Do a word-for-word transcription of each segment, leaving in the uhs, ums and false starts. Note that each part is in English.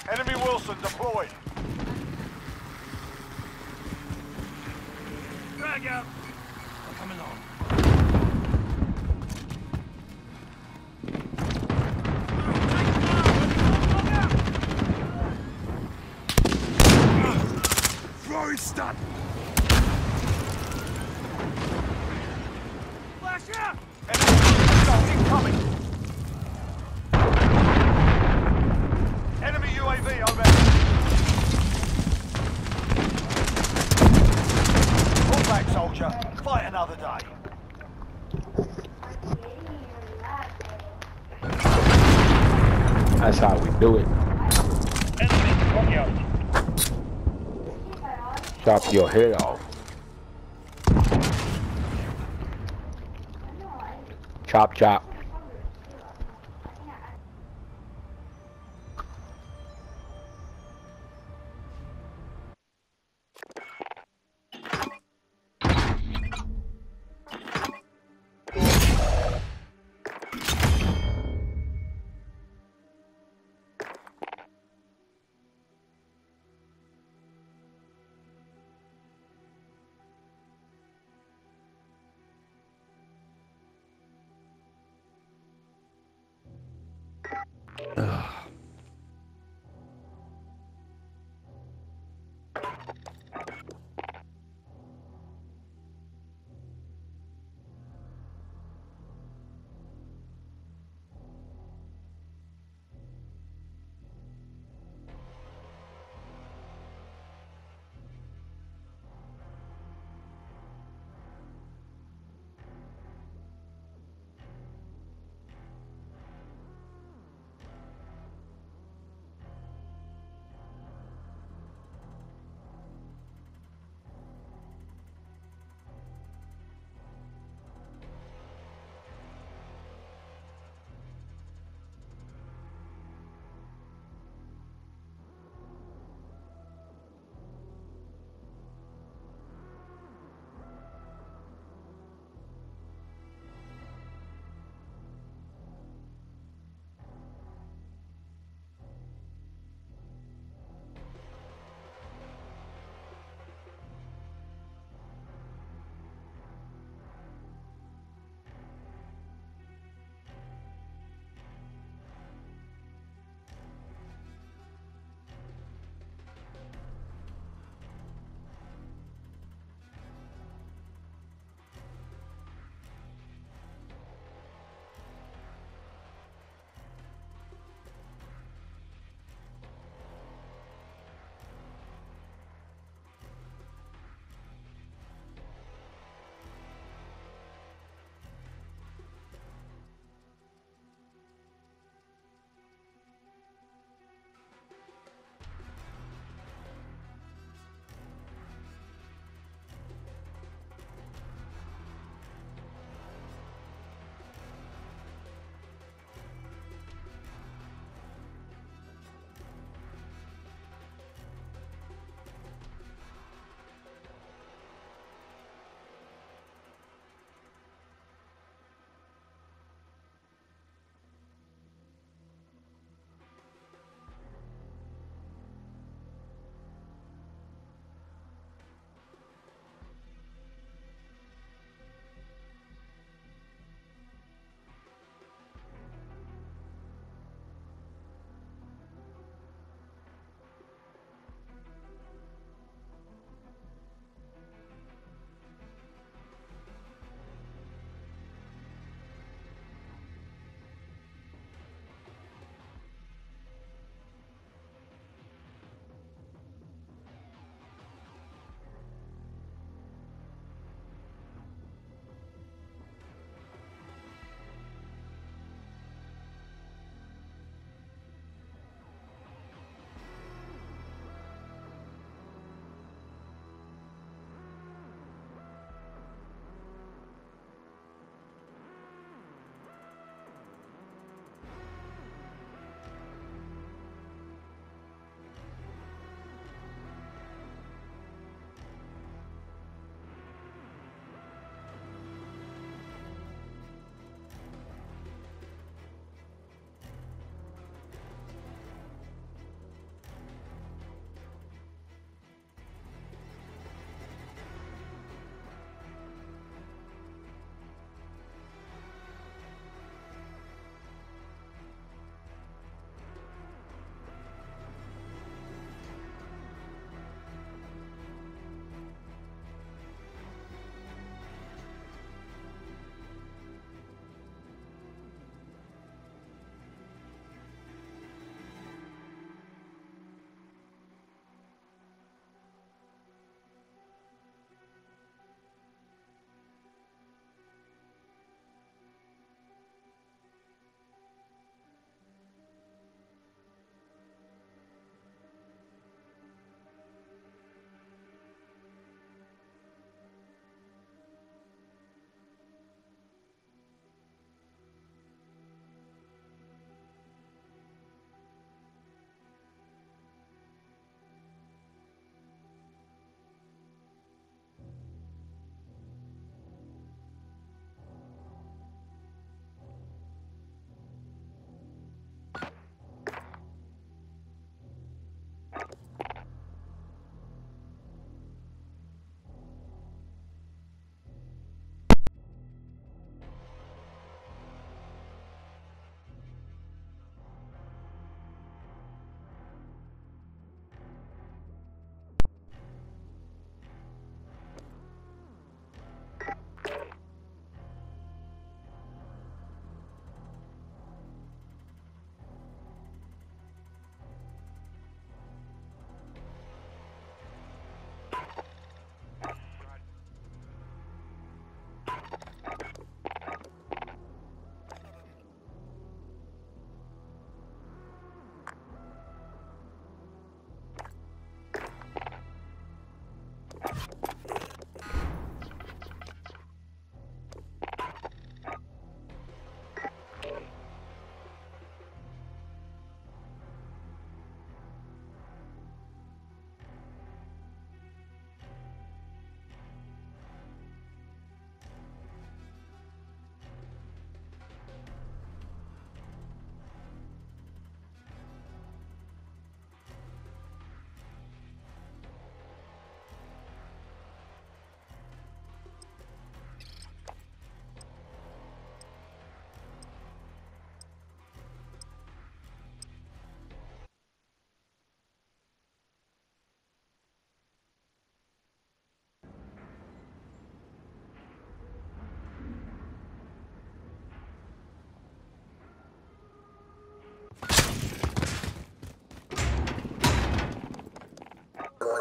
Enemy Wilson deployed. Drag out. I'm coming on. Rory stun. Flash out. Enemy incoming. Enemy U A V overhead. Pull back, soldier. Fight another day. That's how we do it. Enemy on you. Chop your head off. Chop, chop.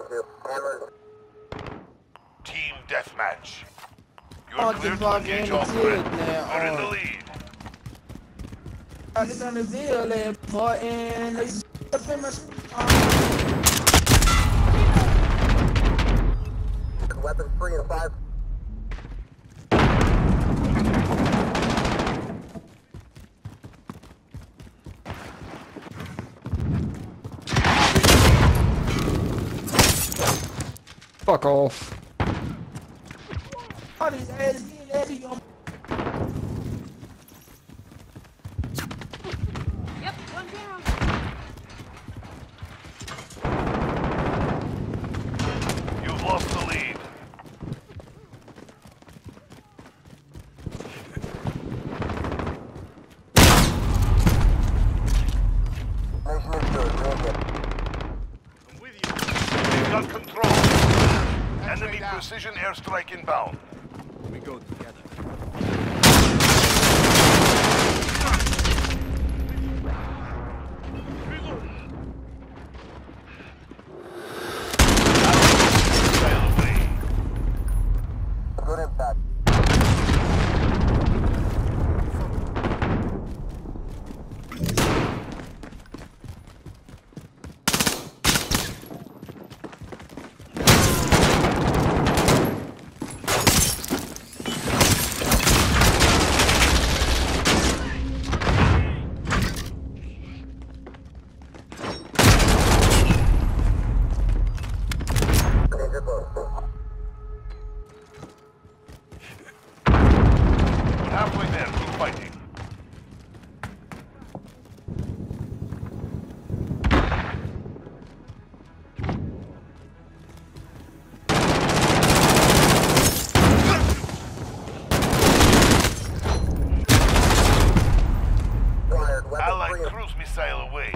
Team deathmatch. You Oh, are cleared to the engage fuck all is friendlies. now? We're in the Oh. lead. I get on the bill and part and they up in my Weapons free in five. Fuck off. all these ass getting at you on Yep, one down. You've lost the lead. Nation is good. Real good. I'm with you. We've got control. Enemy precision airstrike inbound. We go together. Sail away. Good impact. Danger close. We're halfway there. Keep fighting. Fired. Weapons Allied free in cruise missile away.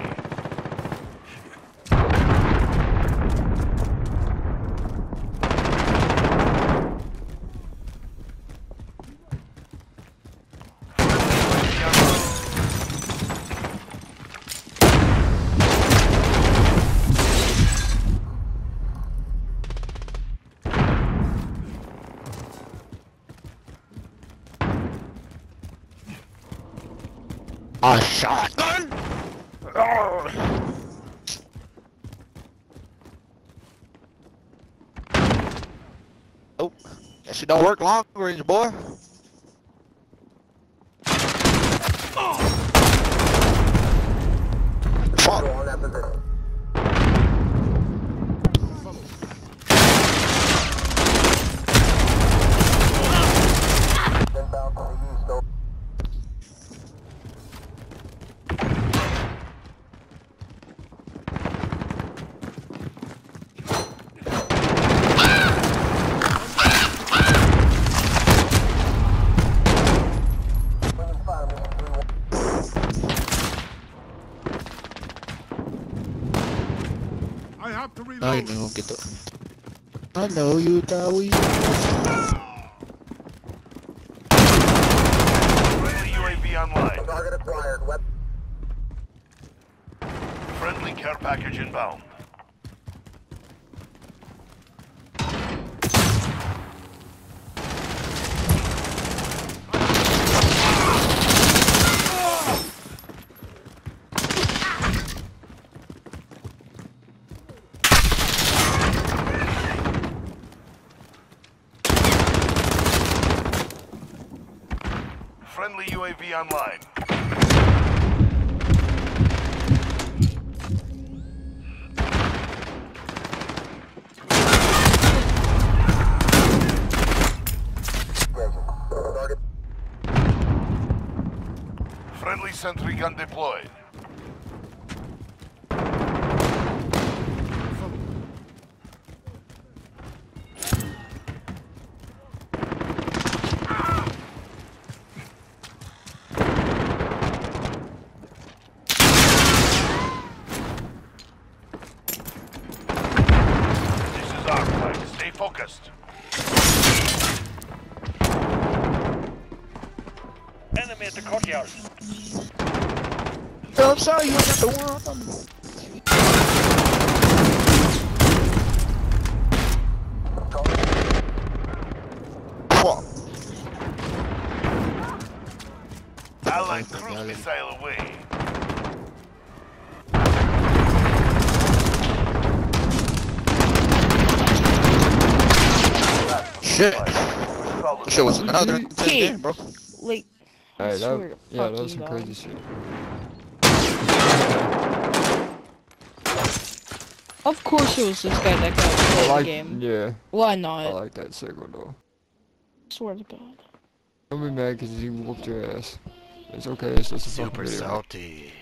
A shotgun? Oh. Oh, guess it don't work long range, boy. Fuck. on that position. Inbound to the east. Over. Bringing fire, mission three one. I have to reload. I know, get the. I know you, Dowie. Friendly U A V online. Target acquired. Weapon. Friendly care package inbound. Friendly U A V online. Target. Friendly sentry gun deployed. This is our fight. Stay focused. Enemy at the courtyard. I'm sorry, you got the one. missile away. Shit. Shit was another intense Hey. game, bro. Like, I Hey, swear that, to yeah, that fucking was some God. crazy shit. Of course it was this guy that got I played like, the game. yeah, Why I not? like that circle though. Swear to God. Don't be mad because he whooped your ass. It's okay, it's just a fucking Super video. salty.